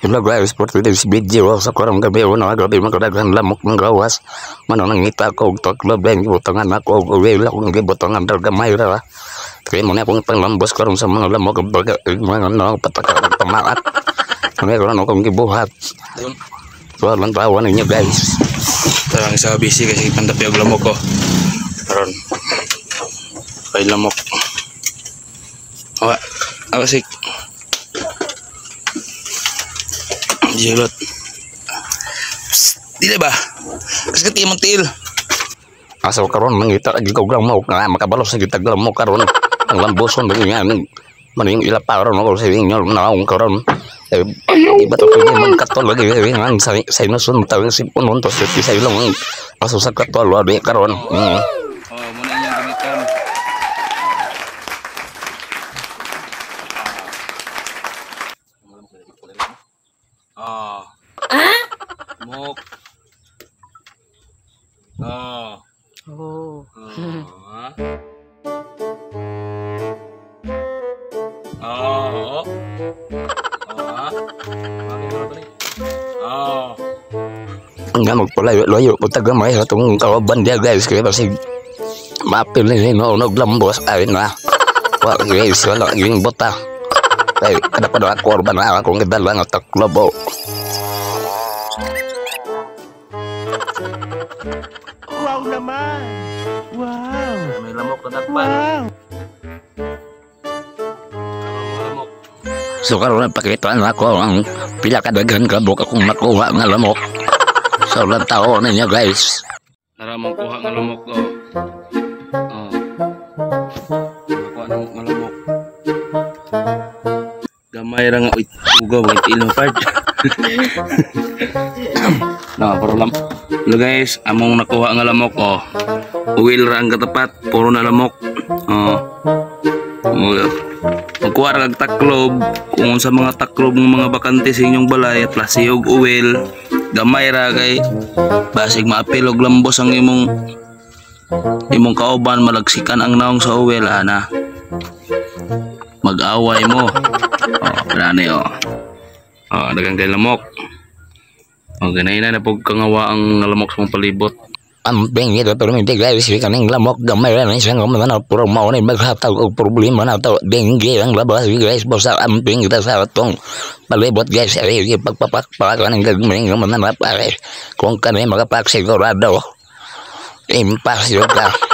Hello guys, for today's video sa karong gabi una gabi magdaghan lamok ng gawas. Mano nangita ko og taklo ben gibutangan ako og uwi akong gibutangan dal gamay ra. Kaya mo na akong panglambos karon sa mga lamok baga mga no pataka pamaat. Kami karon akong gibuhat. So lang tawa ninyo guys. Tarang sa busy kasi pandapi og lamok ko. Karon. Ay lamok. Awa sik. Jilot. Dili ba? Kasi timon til. Asaw karon mangita agi ko lamok nga makabalos sa gitag lamok karon. Ang lamboson ba nga maning ila pa karon ako sa inyo naong karon. Iba to kini man katol lagi ang sa inusun tawing sipon to sa ilong aso sa katol wa karon. Muna yung gamitan. Mok. Oh. Nga magpalayo-layo po tagamay sa itong kawaban dia guys kaya kasi mapil ni no lambos ay na wala guys wala yung bota ay kada pa doon korban na akong kadala ng taklobo. Wow naman! Wow! May lamok na takpan. Lamok. So karon pakitaan ako ang pila kadagan kabok akong nakuha nga lamok. So lang tao ninyo guys. Tara mong kuha ng lamok ko. Kuha ng lamok. Gamay ra nga ugaw ng ilong part. No, puro lamok. Hello guys, among nakuha nga lamok ko. Uwil ra ang katapat, puro na lamok. Magkuha ra kag taklob kung sa mga taklob ng mga bakante sa inyong balay at lasiyog uwil. Gamay ra kay basig maapil og lambos ang imong kauban malagsikan ang naong sa uwel ana mag-away mo plani dagang kay lamok ganay na pog kangawa ang lamok sa mong palibot Ang pingi to pero hindi guys kaning lamok gamay ra ni sang mo na puro mao ni maghataw og problema na to dengue ang labas guys bosa ang pingi ta sa tong palibot guys ay pagpapak kaning gagmay nga man na pare kung kanay magapak sigurado impas yun ka